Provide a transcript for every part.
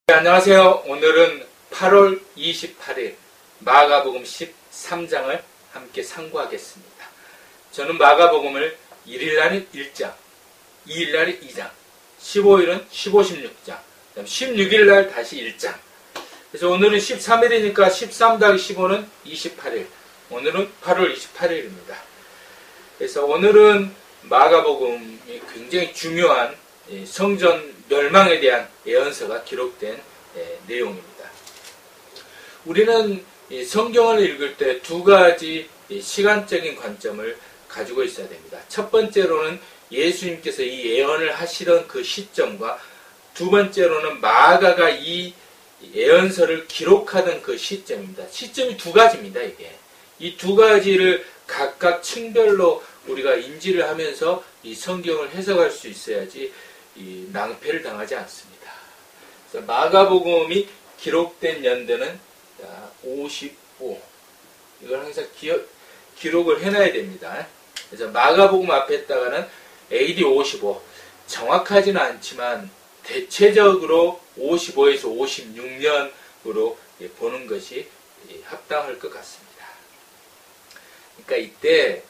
안녕하세요. 오늘은 8월 28일 마가복음 13장을 함께 상고하겠습니다. 저는 마가복음을 1일날은 1장, 2일날은 2장, 15일은 15, 16장, 16일날 다시 1장. 그래서 오늘은 13일이니까 13-15는 28일. 오늘은 8월 28일입니다. 그래서 오늘은 마가복음이 굉장히 중요한 성전 멸망에 대한 예언서가 기록된 내용입니다. 우리는 성경을 읽을 때 두 가지 시간적인 관점을 가지고 있어야 됩니다. 첫 번째로는 예수님께서 이 예언을 하시던 그 시점과 두 번째로는 마가가 이 예언서를 기록하던 그 시점입니다. 시점이 두 가지입니다. 이게. 이 두 가지를 각각 층별로 우리가 인지를 하면서 이 성경을 해석할 수 있어야지 이 낭패를 당하지 않습니다. 그래서 마가복음이 기록된 연도는 55. 이걸 항상 기록을 해놔야 됩니다. 그래서 마가복음 앞에다가는 AD 55. 정확하지는 않지만 대체적으로 55에서 56년으로 보는 것이 합당할 것 같습니다. 그러니까 이때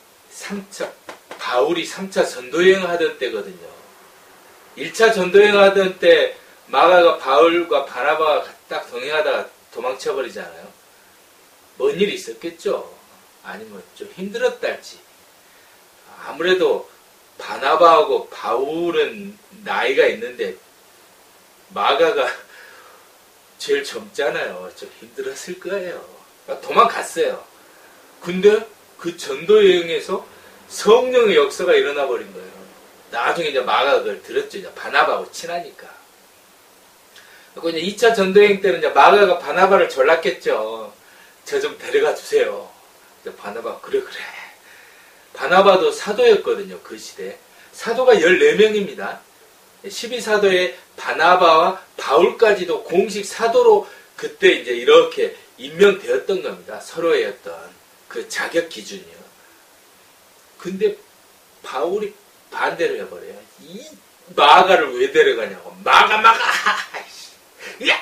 바울이 3차 전도여행을 하던 때거든요. 1차 전도여행 하던 때 마가가 바울과 바나바가 딱 동행하다가 도망쳐버리잖아요. 뭔 일이 있었겠죠? 아니면 좀 힘들었달지. 아무래도 바나바하고 바울은 나이가 있는데 마가가 제일 젊잖아요. 좀 힘들었을 거예요. 도망갔어요. 근데 그 전도여행에서 성령의 역사가 일어나 버린 거예요. 나중에 이제 마가가 그걸 들었죠. 이제 바나바하고 친하니까. 그리고 이제 2차 전도여행 때는 이제 마가가 바나바를 졸랐겠죠. 저 좀 데려가 주세요. 이제 바나바가 그래. 바나바도 사도였거든요. 그 시대. 사도가 14명입니다. 12사도에 바나바와 바울까지도 공식 사도로 그때 이제 이렇게 임명되었던 겁니다. 서로의 어떤 그 자격 기준이요. 근데 바울이 반대를 해버려요. 이 마가를 왜 데려가냐고. 마가! 야!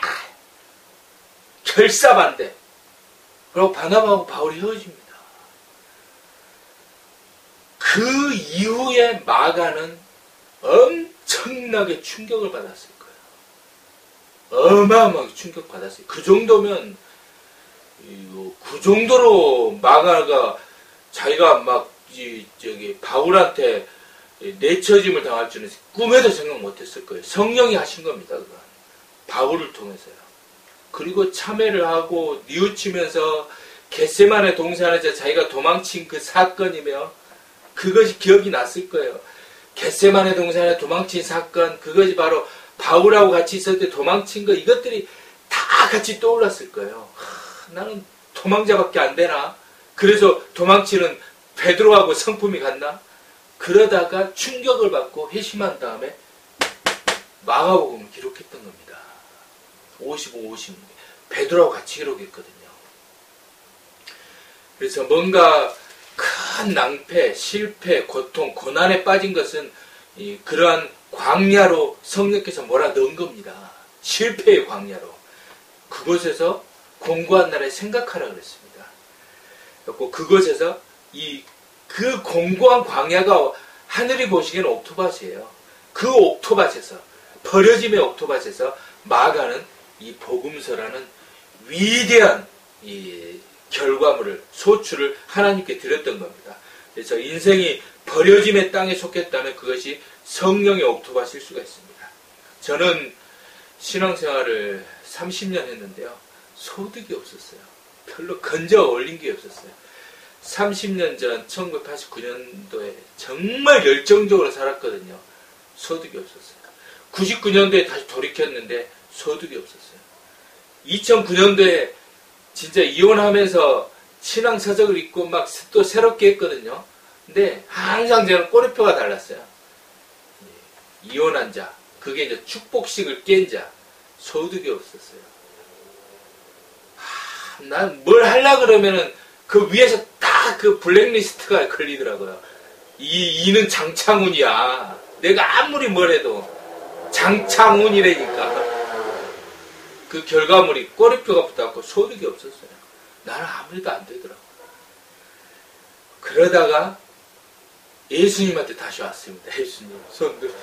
결사반대. 그리고 바나바하고 바울이 헤어집니다. 그 이후에 마가는 엄청나게 충격을 받았을 거예요. 어마어마하게 충격받았어요. 그 정도면 그 정도로 마가가 자기가 막 바울한테 내처짐을 당할 줄은 꿈에도 생각 못했을 거예요. 성령이 하신 겁니다. 그건. 바울을 통해서요. 그리고 참회를 하고 뉘우치면서 겟세마네 동산에서 자기가 도망친 그 사건이며 그것이 기억이 났을 거예요. 겟세마네 동산에 도망친 사건, 그것이 바로 바울하고 같이 있을 때 도망친 거, 이것들이 다 같이 떠올랐을 거예요. 나는 도망자밖에 안 되나? 그래서 도망치는 베드로하고 성품이 같나? 그러다가 충격을 받고 회심한 다음에 마가복음을 기록했던 겁니다. 55, 56. 베드로하고 같이 기록했거든요. 그래서 뭔가 큰 낭패, 실패, 고통, 고난에 빠진 것은 그러한 광야로 성령께서 몰아넣은 겁니다. 실패의 광야로. 그곳에서 공고한 나라에 생각하라 그랬습니다. 그리고 그곳에서 그 공고한 광야가 하늘이 보시기에는 옥토밭이에요. 그 옥토밭에서, 버려짐의 옥토밭에서 마가는 이 복음서라는 위대한 이 결과물을, 소출을 하나님께 드렸던 겁니다. 그래서 인생이 버려짐의 땅에 속했다면 그것이 성령의 옥토밭일 수가 있습니다. 저는 신앙생활을 30년 했는데요. 소득이 없었어요. 별로 건져 올린 게 없었어요. 30년 전 1989년도에 정말 열정적으로 살았거든요. 소득이 없었어요. 99년도에 다시 돌이켰는데 소득이 없었어요. 2009년도에 진짜 이혼하면서 신앙서적을 읽고 막 또 새롭게 했거든요. 근데 항상 저는 꼬리표가 달랐어요. 이혼한 자, 그게 이제 축복식을 깬 자, 소득이 없었어요. 난 뭘 하려고 그러면은 그 위에서 딱 그 블랙리스트가 걸리더라고요. 이는 장창훈이야. 내가 아무리 뭘 해도 장창훈이라니까. 그 결과물이 꼬리표가 붙어갖고 소득이 없었어요. 나는 아무래도 안 되더라고. 그러다가 예수님한테 다시 왔습니다. 예수님 손들.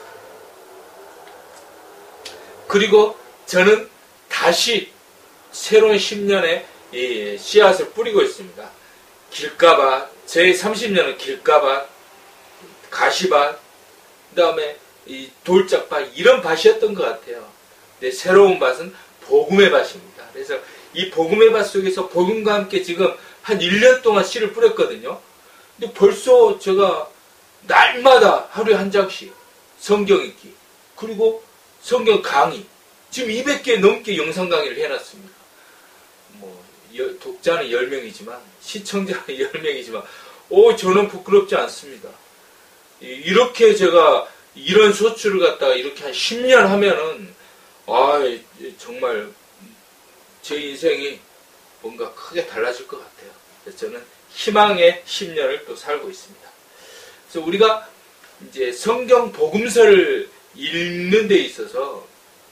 그리고 저는 다시 새로운 10년의 이 씨앗을 뿌리고 있습니다. 길가밭, 제 30년은 길가밭, 가시밭, 그 다음에 이 돌짝밭, 이런 밭이었던 것 같아요. 근데 새로운 밭은 복음의 밭입니다. 그래서 이 복음의 밭 속에서 복음과 함께 지금 한 1년 동안 씨를 뿌렸거든요. 근데 벌써 제가 날마다 하루에 한 장씩 성경 읽기, 그리고 성경 강의, 지금 200개 넘게 영상 강의를 해놨습니다. 뭐 독자는 10명이지만 시청자는 10명이지만 저는 부끄럽지 않습니다. 이렇게 제가 이런 소출을 갖다가 이렇게 한 10년 하면은 정말 제 인생이 뭔가 크게 달라질 것 같아요. 그래서 저는 희망의 10년을 또 살고 있습니다. 그래서 우리가 이제 성경 복음서를 읽는 데 있어서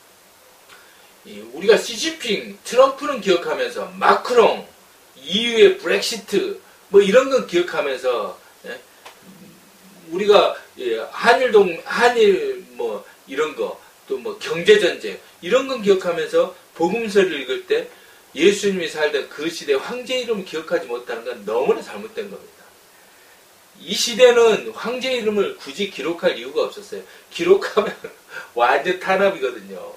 우리가 시진핑, 트럼프는 기억하면서 마크롱, EU의 브렉시트 뭐 이런 건 기억하면서 우리가 한일 뭐 이런 거, 또 뭐 경제전쟁 이런 건 기억하면서 복음서를 읽을 때 예수님이 살던 그 시대 황제 이름을 기억하지 못하는 건 너무나 잘못된 겁니다. 이 시대는 황제 이름을 굳이 기록할 이유가 없었어요. 기록하면 완전 탄압이거든요.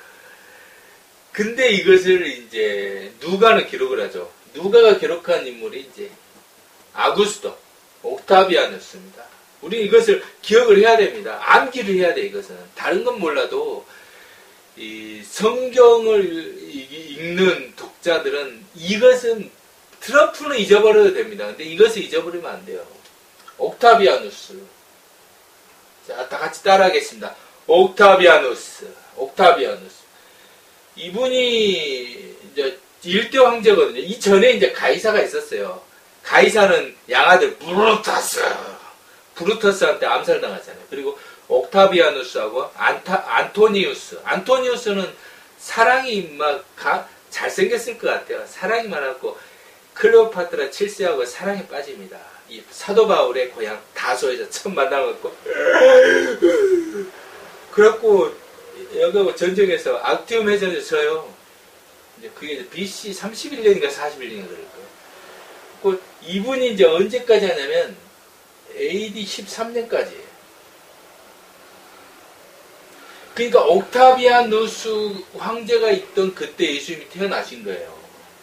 근데 이것을 이제 누가는 기록을 하죠. 누가가 기록한 인물이 이제 아구스토, 옥타비아누스입니다. 우리 이것을 기억을 해야 됩니다. 암기를 해야 돼, 이것은. 다른 건 몰라도 이 성경을 읽는 독자들은 이것은 트럼프는 잊어버려도 됩니다. 근데 이것을 잊어버리면 안 돼요. 옥타비아누스. 자, 다 같이 따라하겠습니다. 옥타비아누스. 이분이 이제 1대 황제거든요. 이전에 이제 가이사가 있었어요. 가이사는 양아들 브루터스한테 암살당하잖아요. 그리고 옥타비아누스하고 안토니우스는 사랑이 막 잘생겼을 것 같아요. 사랑이 많았고 클레오파트라 7세하고 사랑에 빠집니다. 이 사도 바울의 고향 다소에서 처음 만나갖고 그래갖고 여기 전쟁에서 악티움 해전에 져요. 이제 그게 이제 BC 31년인가 41년인가 그럴 거예요. 그 이분이 이제 언제까지 하냐면 AD 13년까지예요. 그러니까 옥타비아누스 황제가 있던 그때 예수님이 태어나신 거예요.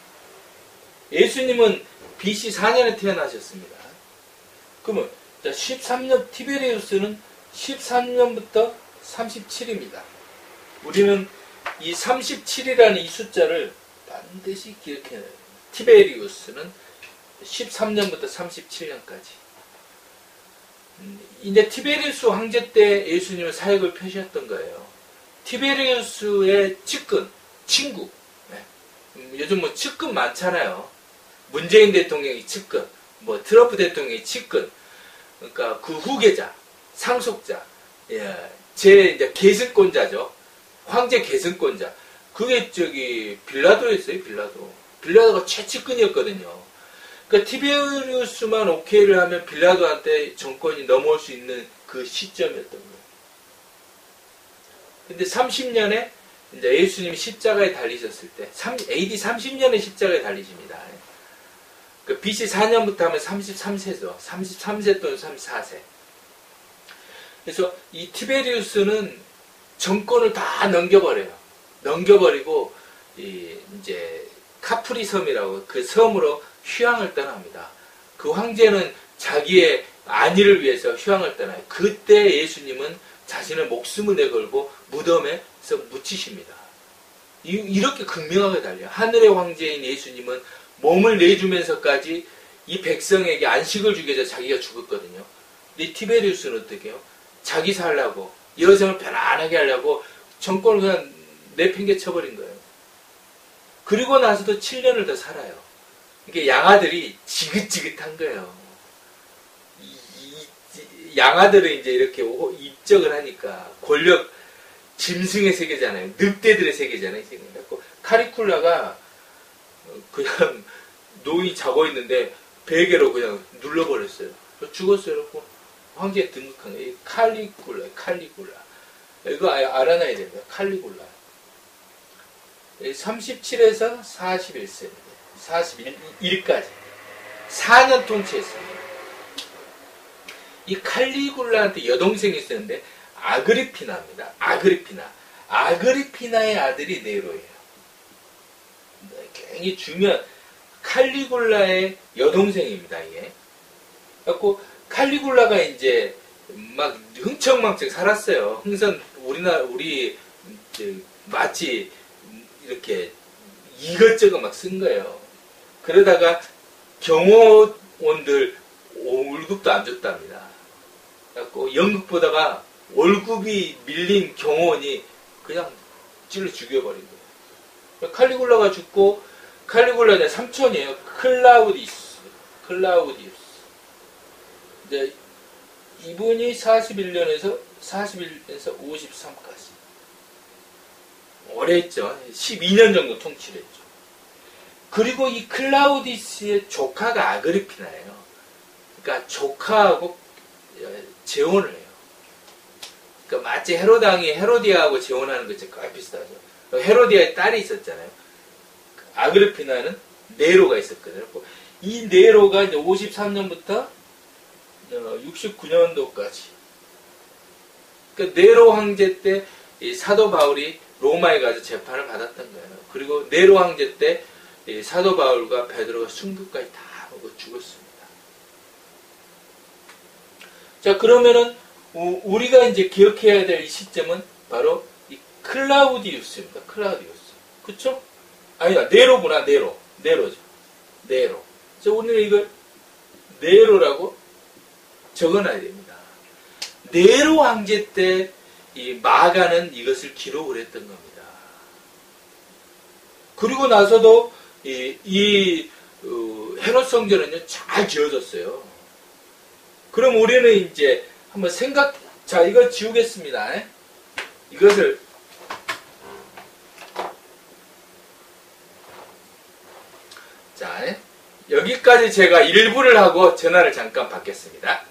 예수님은 BC 4년에 태어나셨습니다. 그러면 13년 티베리우스는 13년부터 37입니다. 우리는 이 37이라는 이 숫자를 반드시 기억해야 돼요. 티베리우스는 13년부터 37년까지. 이제 티베리우스 황제 때 예수님은 사역을 펴셨던 거예요. 티베리우스의 측근, 친구. 요즘 뭐 측근 많잖아요. 문재인 대통령이 측근, 뭐 트럼프 대통령이 측근. 그러니까 그 후계자, 상속자, 제 이제 계승권자죠. 황제 계승권자. 그게 빌라도였어요, 빌라도. 빌라도가 최측근이었거든요. 그러니까 티베리우스만 오케이를 하면 빌라도한테 정권이 넘어올 수 있는 그 시점이었던 거예요. 근데 30년에 이제 예수님이 십자가에 달리셨을 때, AD 30년에 십자가에 달리십니다. 그 BC 4년부터 하면 33세죠. 33세 또는 34세. 그래서 이 티베리우스는 정권을 다 넘겨버려요. 넘겨버리고, 이제 카프리 섬이라고 그 섬으로 휴양을 떠납니다. 그 황제는 자기의 안위를 위해서 휴양을 떠나요. 그때 예수님은 자신의 목숨을 내걸고 무덤에서 묻히십니다. 이렇게 극명하게 달려요. 하늘의 황제인 예수님은 몸을 내주면서까지 이 백성에게 안식을 주기 위해서 자기가 죽었거든요. 근데 티베리우스는 어떻게 해요? 자기 살라고, 여성을 편안하게 하려고 정권을 그냥 내팽개쳐버린 거예요. 그리고 나서도 7년을 더 살아요. 이게 양아들이 지긋지긋한 거예요. 양아들은 이제 이렇게 입적을 하니까 권력, 짐승의 세계잖아요. 늑대들의 세계잖아요. 그래서 카리쿨라가 그냥 노인이 자고 있는데 베개로 그냥 눌러버렸어요. 죽었어요. 그래서 황제에 등극한 거예요. 칼리굴라. 이거 알아놔야 됩니다. 칼리굴라. 37에서 41세입니다. 41까지. 4년 통치했습니다. 이 칼리굴라한테 여동생이 있었는데 아그리피나입니다. 아그리피나의 아들이 네로예요. 굉장히 중요한 칼리굴라의 여동생입니다. 이게. 그래갖고 칼리굴라가 이제 막 흥청망청 살았어요. 흥선 우리 마치 이렇게 이것저것 막 쓴 거예요. 그러다가 경호원들 월급도 안 줬답니다. 그래갖고 연극 보다가 월급이 밀린 경호원이 그냥 찔러 죽여버린 거예요. 칼리굴라가 죽고 칼리굴라의 삼촌이에요. 클라우디우스. 이제 이분이 41년에서 53까지. 오래 했죠. 12년 정도 통치를 했죠. 그리고 이 클라우디스의 조카가 아그리피나예요. 그러니까 조카하고 재혼을 해요. 그러니까 마치 헤로디아하고 재혼하는 것처럼 거의 비슷하죠. 헤로디아의 딸이 있었잖아요. 아그리피나는 네로가 있었거든요. 이 네로가 이제 53년부터 69년도까지. 그러니까 네로 황제 때 이 사도 바울이 로마에 가서 재판을 받았던 거예요. 그리고 네로 황제 때 이 사도 바울과 베드로가 순교까지 다 먹어 죽었습니다. 자, 그러면은 우리가 이제 기억해야 될 이 시점은 바로 이 클라우디우스입니다. 그쵸? 아니다, 네로구나. 네로죠. 네로. 그래서 우리는 이걸 네로라고 적어놔야 됩니다. 네로 황제 때 이 마가는 이것을 기록을 했던 겁니다. 그리고 나서도 헤롯 성전은요 잘 지어졌어요. 그럼 우리는 이제 한번 자, 이걸 지우겠습니다. 이것을 자, 여기까지 제가 일부를 하고 전화를 잠깐 받겠습니다.